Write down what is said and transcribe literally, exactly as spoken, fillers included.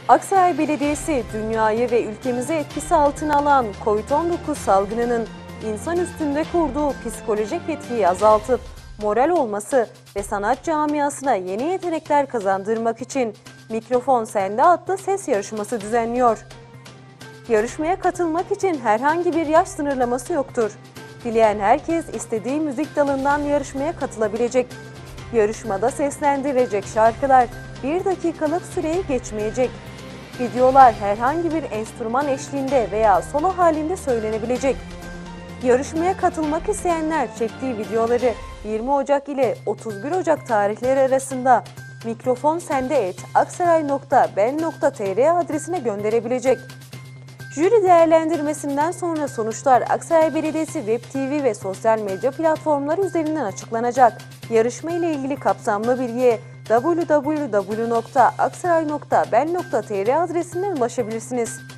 Aksaray Belediyesi, dünyayı ve ülkemizi etkisi altına alan kovid on dokuz salgınının insan üstünde kurduğu psikolojik etkiyi azaltıp moral olması ve sanat camiasına yeni yetenekler kazandırmak için Mikrofon Sende adlı ses yarışması düzenliyor. Yarışmaya katılmak için herhangi bir yaş sınırlaması yoktur. Dileyen herkes istediği müzik dalından yarışmaya katılabilecek. Yarışmada seslendirilecek şarkılar bir dakikalık süreyi geçmeyecek. Videolar herhangi bir enstrüman eşliğinde veya solo halinde söylenebilecek. Yarışmaya katılmak isteyenler çektiği videoları yirmi Ocak ile otuz bir Ocak tarihleri arasında mikrofonsende et aksaray nokta ben nokta tr adresine gönderebilecek. Jüri değerlendirmesinden sonra sonuçlar Aksaray Belediyesi Web T V ve sosyal medya platformları üzerinden açıklanacak. Yarışma ile ilgili kapsamlı bilgiye w w w nokta aksaray nokta ben nokta tr adresinden ulaşabilirsiniz.